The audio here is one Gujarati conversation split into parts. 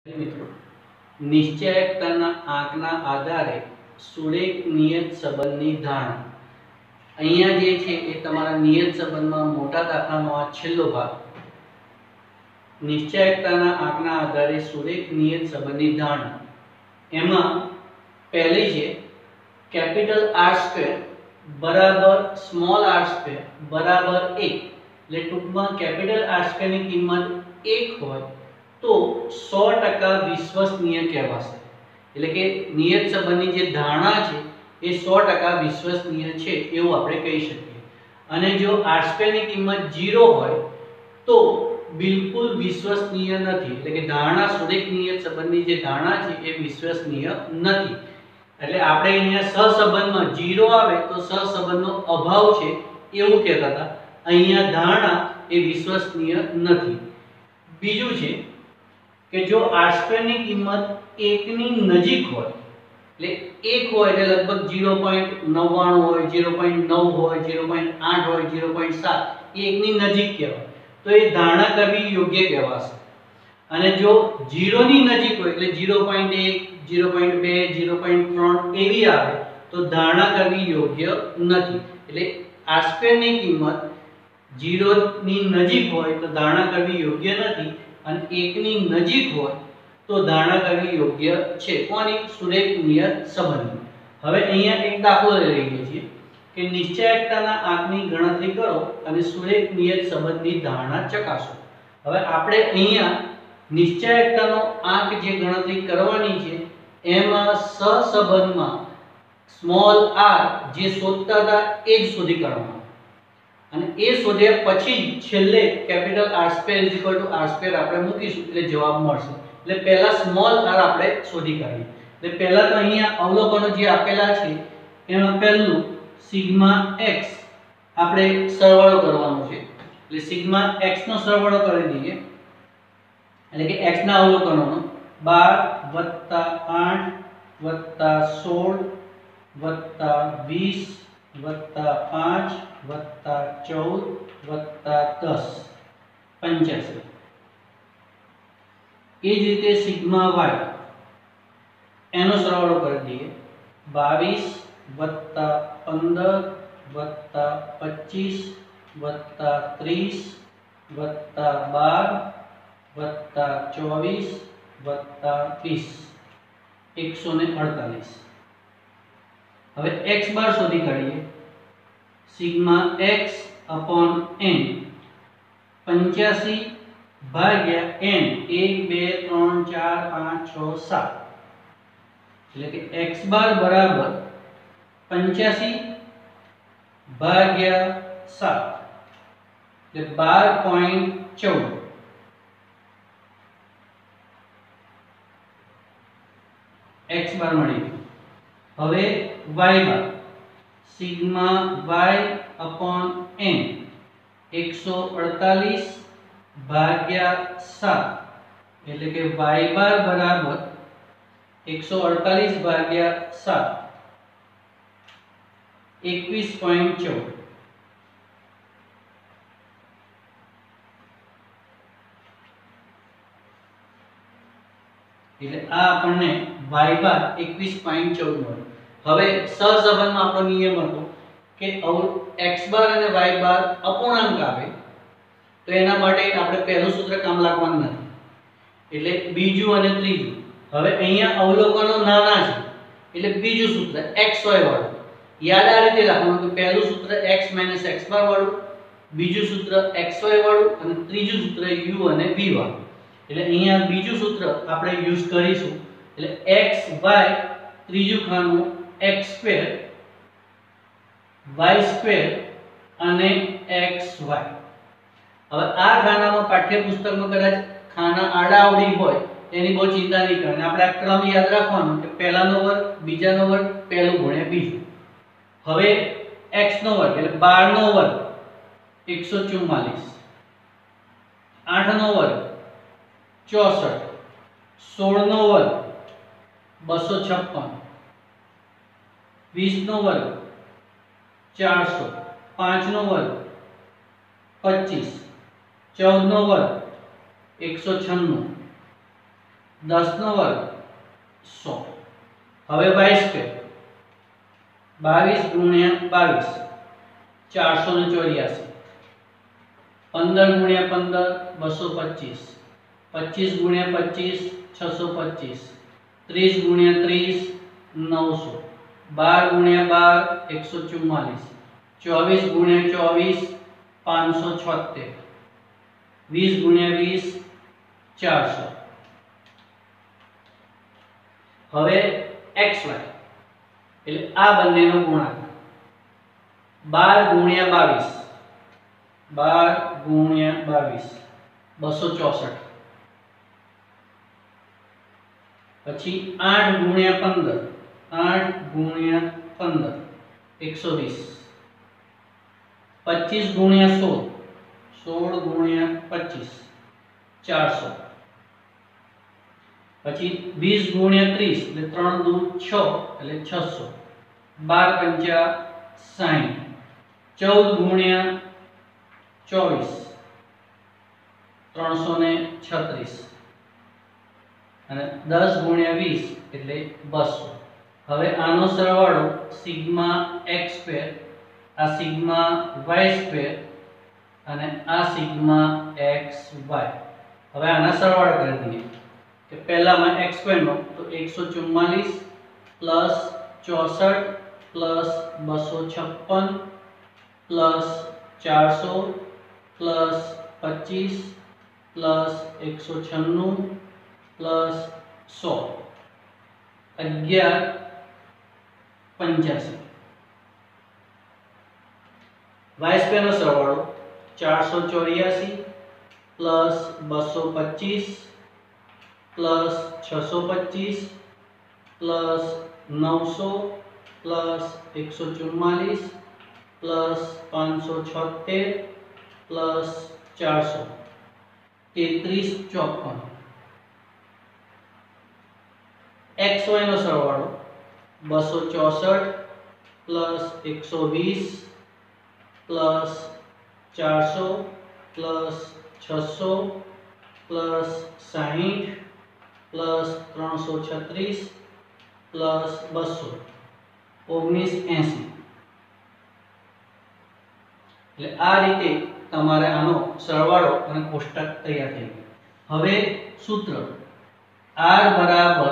મિત્રો નિશ્ચયકતાના આંકના આધારે સુરેખ નિયત સંબંધની ધારણા। અહીંયા જે છે એ તમારા નિયત સંબંધમાં મોટા દાખલાનો આ છેલ્લો ભાગ। નિશ્ચયકતાના આંકના આધારે સુરેખ નિયત સંબંધની ધારણા। એમાં પહેલી છે કેપિટલ R સ્ક્વેર બરાબર સ્મોલ r સ્ક્વેર બરાબર 1। એટલે ટૂંકમાં કેપિટલ R સ્ક્વેર ની કિંમત 1 હોય તો 100% વિશ્વસનીય કહેવાશે। એટલે કે નિયત સંબંધની જે ધારણા છે એ 100% વિશ્વસનીય છે એવું આપણે કહી શકીએ। અને જો r² ની કિંમત 0 હોય તો બિલકુલ વિશ્વસનીય નથી। એટલે કે ધારણા સુરેખ નિયત સંબંધની જે ધારણા છે એ વિશ્વસનીય નથી। એટલે આપણે અહીંયા સહસંબંધમાં 0 આવે તો સહસંબંધનો અભાવ છે એવું કહેતા હતા। અહીંયા ધારણા એ વિશ્વસનીય નથી। બીજું છે કે જો r² ની કિંમત 1 ની નજીક હોય એટલે 1 હોય એટલે લગભગ 0.99 હોય 0.9 હોય 0.8 હોય 0.7 એ 1 ની નજીક કહેવાય તો એ ધારણા કરવી યોગ્ય કહેવાશે। અને જો 0 ની નજીક હોય એટલે 0.1 0.2 0.3 એવી આવે તો ધારણા કરવી યોગ્ય નથી। એટલે r² ની કિંમત 0 ની નજીક હોય તો ધારણા કરવી યોગ્ય નથી અને 1 ની નજીક હોય તો ધારણા કરવી યોગ્ય છે। કોની? સુરેખ નિયત સંબંધ। હવે અહીંયા એક દાખલો લઈ લઈએ છીએ કે નિશ્ચયકતાના આંકની ગણતરી કરો અને સુરેખ નિયત સંબંધની ધારણા ચકાસો। હવે આપણે અહીંયા નિશ્ચયકતાનો આંક જે ગણતરી કરવાની છે એમાં સહસંબંધમાં સ્મોલ r જે શોધતા હતા એ જ શોધી કાઢવાનો અને એ શોધ્યા પછી છેલ્લે કેપિટલ r² r² આપણે મૂકીશું એટલે જવાબ મળશે। એટલે પહેલા સ્મોલ r આપણે શોધી કાઢીએ। એટલે પહેલા તો અહીંયા અવલોકનો જે આપેલા છે એમાં પહેલું સિગ્મા x આપણે સરવાળો કરવાનો છે। એટલે સિગ્મા x નો સરવાળો કરી દઈએ એટલે કે x ના અવલોકનોનો 12 8 16 20 5 14 10 85। એ જ રીતે સિગ્મા y એનો સરવાળો કરી દઈએ 22 15 25 30 12 24 20 148। હવે x બાર શોધી કાઢીએ સિગ્મા x upon n 85 ભાગ્યા n 1 2 3 4 5 6 7 એટલે કે x બાર બરાબર 85 ભાગ્યા 7 એટલે 12.14 x બાર મળી ગયું। હવે y બાર સિગ્મા y upon n 148 ભાગ્યા 7 એટલે કે y બાર બરાબર 148 ભાગ્યા 7 21.14 એટલે આ આપણને y બાર 21.14 મળ્યો। હવે સહસંબંધમાં આપણો નિયમ હતો કે x બાર અને y બાર અપૂર્ણાંક આવે તો એના માટે આપણે પહેલું સૂત્ર કામ લાગવાનું નથી એટલે બીજું અને ત્રીજું। હવે અહીંયા અવલોકનો નાના છે એટલે બીજું સૂત્ર xy વાળું યાદ આ રીતે રાખવાનું કે પહેલું સૂત્ર x - x બાર વાળું બીજું સૂત્ર xy વાળું અને ત્રીજું સૂત્ર u અને v વાળું। એટલે અહીંયા બીજું સૂત્ર આપણે યુઝ કરીશું એટલે xy ત્રીજું ખાનું x² y² અને xy। હવે આ ખાનામાં પાઠ્યપુસ્તકમાં કદાચ ખાના આડાઅવળી હોય એની બહુ ચિંતા નહીં કરવાની। આપણે આ ક્રમ યાદ રાખવાનો કે પહેલાનો વર્ગ બીજાનો વર્ગ પહેલું ગુણ્યા બીજું। હવે x નો વર્ગ એટલે 12 નો વર્ગ 144 8 નો વર્ગ 64 16 નો વર્ગ 256 20 નો વર્ગ 400 5 નો વર્ગ 25 14 નો વર્ગ 196 10 નો વર્ગ 100. હવે y સ્ક્વેર 22 ગુણ્યા 22 484. 15 ગુણ્યા 15 225. 25 ગુણ્યા 25 625. 30 ગુણ્યા 30 900. 12 ગુણ્યા 12 144. 24 ગુણ્યા 24 576. 20 ગુણ્યા 20 400. હવે xy એટલે આ બંનેનો ગુણાકાર 12 ગુણ્યા 22 12 ગુણ્યા 22 264. પછી 8 ગુણ્યા 15 8 ગુણ્યા 15 120. 25 ગુણ્યા 16 16 ગુણ્યા 25 400. પછી 20 ગુણ્યા 30 એટલે 3 દુ 6 એટલે 600. 12 પંચા 60. 14 ગુણ્યા 24 336. અને 10 ગુણ્યા 20 એટલે 200. હવે આનો સરવાળો સિગ્મા x સ્ક્વેર આ સિગ્મા y સ્ક્વેર અને આ સિગ્મા xy. હવે આના સરવાળા કરી દઈએ કે પહેલામાં x સ્ક્વેર નો તો 144 plus 64 plus 256 plus 400 plus 25 plus 196 plus 100 1185. y square નો સરવાળો 484 plus 225 plus 625 plus 900 plus 144 plus 576 plus 400 3354. xy નો સરવાળો 264 plus 120 plus 400 plus 600 plus 60 plus 336 plus 200 1980. એટલે આ રીતે તમારે આનો સરવાળો અને કોષ્ટક તૈયાર થઈ ગયું. હવે સૂત્ર r બરાબર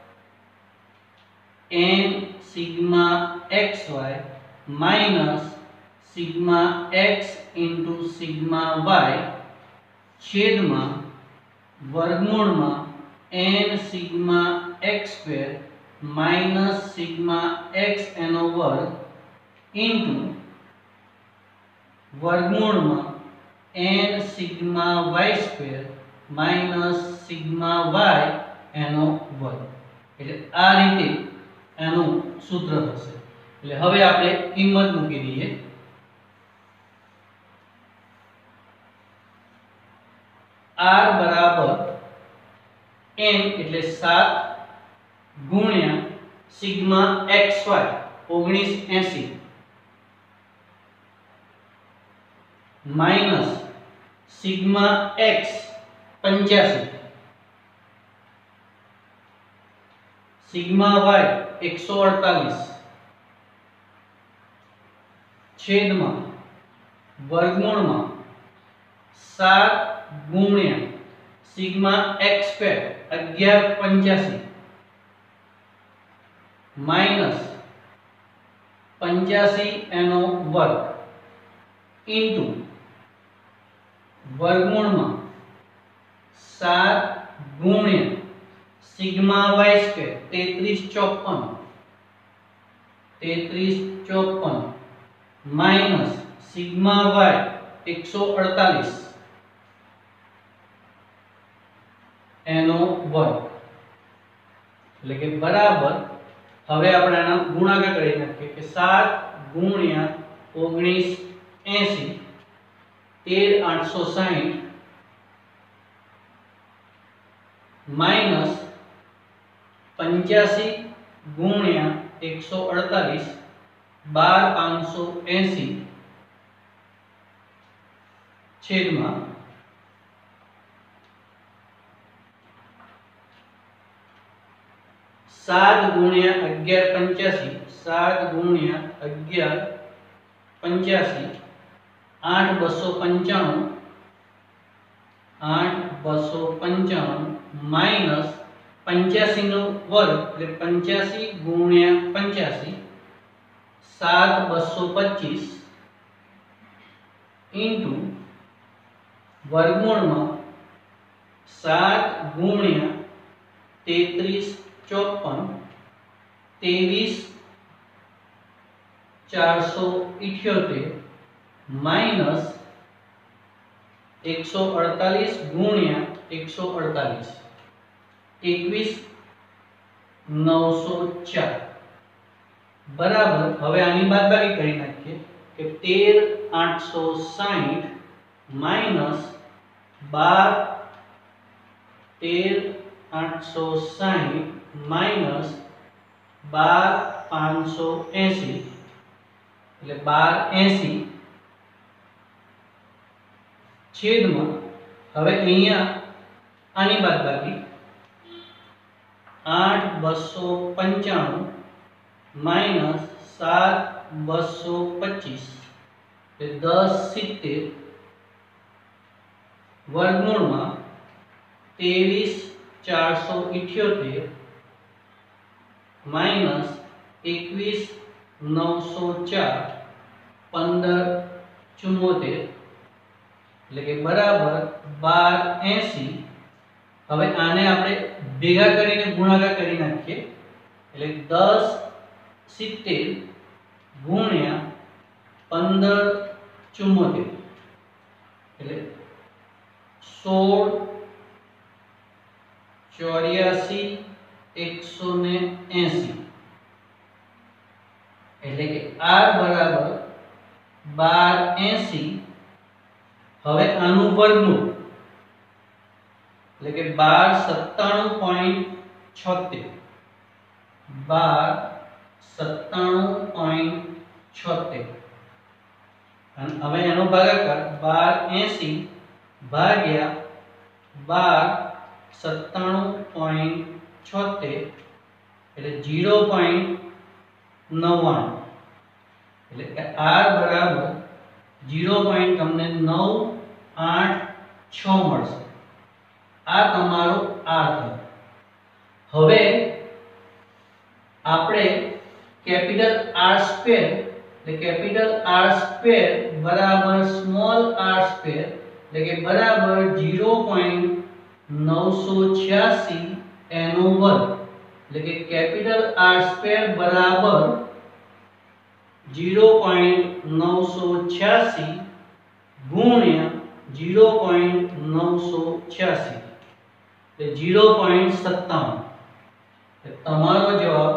n sigma xy minus sigma x into sigma y છેદમાં વર્ગમૂળમાં n sigma x square minus sigma x એનો વર્ગ ઇન્ટુ વર્ગમૂળમાં n sigma y square minus sigma y એનો વર્ગ. એટલે આ રીતે એનું સૂત્ર થશે. એટલે હવે આપણે કિંમત મૂકી દઈએ. r બરાબર n એટલે 7 ગુણ્યા sigma xy 1980 minus sigma x 85 sigma y 148 છેદમાં વર્ગમૂળમાં 7 ગુણ્યા સિગ્મા x સ્ક્વેર 1185 માઈનસ 85 એનો વર્ગ ઇન્ટુ વર્ગમૂળમાં 7 ગુણ્યા sigma y square 3354 minus sigma y 148 એનો વર્ગ. એટલે કે બરાબર હવે આપણે આનો ગુણાકાર કરી નાખીએ કે 7 ગુણ્યા 1980 13860 માઈનસ 85 ગુણ્યા 148 12580 છેદમાં 7 ગુણ્યા 11 85, 7 ગુણ્યા 11 85, 8295, 8295 માઈનસ 85 નો વર્ગ એટલે 85 ગુણ્યા 85, 7225 ઇન્ટુ વર્ગમૂળમાં 7 ગુણ્યા 33 54, 23 478 માઈનસ 148 ગુણ્યા 148, 21 904 બરાબર. હવે આની બાદબાકી કરી નાખીએ કે 13 860 માઈનસ 12 13 860 માઈનસ 12 580 એટલે 1280 છેદમાં હવે અહીંયા આની બાદબાકી 8295 માઈનસ 7225 એટલે 1070 વર્ગમૂળમાં 23 478 માઈનસ 21 904 1574 એટલે કે બરાબર 1280. હવે આને આપણે ભેગા કરીને ગુણાકાર કરી નાખીએ એટલે 1070 ગુણ્યા 1574 એટલે 16 84 180 એટલે કે r બરાબર 1280. હવે આનું વર્ગમૂળ એટલે કે 1297.76 1297.76 અને હવે એનો ભાગાકાર 1280 ભાગ્યા 1297.76 એટલે 0.99 એટલે કે r બરાબર 0.986 મળશે. આ તમારો r થયો. હવે આપણે કેપિટલ R સ્ક્વેર એટલે કેપિટલ R સ્ક્વેર બરાબર સ્મોલ r સ્ક્વેર એટલે કે બરાબર 0.986 એનો વર્ગ એટલે કે કેપિટલ R સ્ક્વેર બરાબર 0.986 ગુણ્યા 0.986 એટલે 0.57. તમારો જવાબ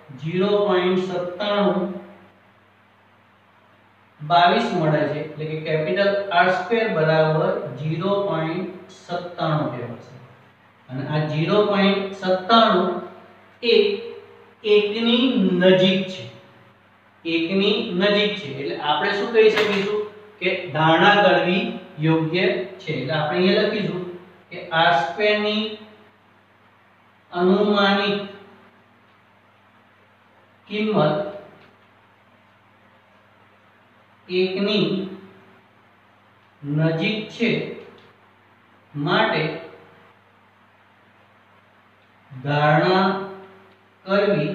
0.9722 મળે છે એટલે કે કેપિટલ R સ્ક્વેર બરાબર 0.97 કહેવાશે. અને આ 0.97 એ 1 ની નજીક છે, 1 ની નજીક છે એટલે આપણે શું કહી શકીશું કે ધારણા કરવી યોગ્ય છે. એટલે આપણે અહીંયા લખીશું કે R સ્ક્વેર ની અનુમાનિત કિંમત 1 ની નજીક છે માટે ધારણા કરવી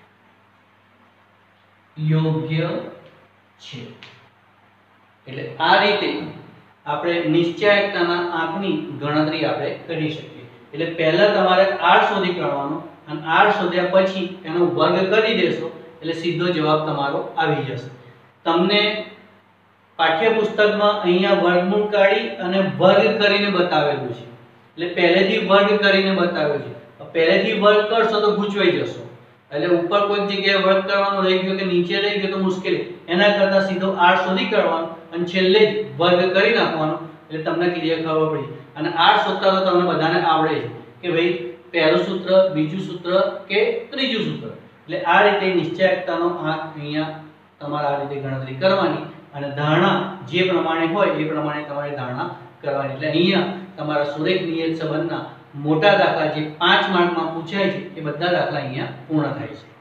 યોગ્ય છે. એટલે આ રીતે આપણે નિશ્ચયાંકતાના આંકની ગણતરી આપણે કરી શકીએ. એટલે પહેલા તમારે r શોધી કાઢવાનો અને r શોધ્યા પછી એનો વર્ગ કરી દેશો એટલે સીધો જવાબ તમારો આવી જશે. તમને પાઠ્યપુસ્તકમાં અહીંયા વર્ગમૂળ કાઢી અને વર્ગ કરીને બતાવેલું છે. એટલે પહેલેથી વર્ગ કરીને બતાવ્યું છે. પહેલેથી વર્ગ કરશો તો ગૂંચવાઈ જશો. એટલે ઉપર કોઈક જગ્યાએ વર્ગ કરવાનું રહી ગયો કે નીચે રહી ગયો તો મુશ્કેલી. એના કરતા સીધો r શોધી કાઢવાનો અને છેલ્લે જ વર્ગ કરી નાખવાનો એટલે તમને ક્લિયર ખબર પડી. અને r શોધતા તો તમને બધાને આવડે છે કે ભાઈ પહેલું સૂત્ર, બીજું સૂત્ર કે ત્રીજું સૂત્ર. એટલે આ રીતે નિશ્ચયાંકતાનો આંક અહીંયા તમારે આ રીતે ગણતરી કરવાની અને ધારણા જે પ્રમાણે હોય એ પ્રમાણે તમારે ધારણા કરવાની. એટલે અહીંયા તમારા સુરેખ નિયત સંબંધના મોટા દાખલા જે 5 માર્કમાં પૂછાય છે એ બધા દાખલા અહીંયા પૂર્ણ થાય છે।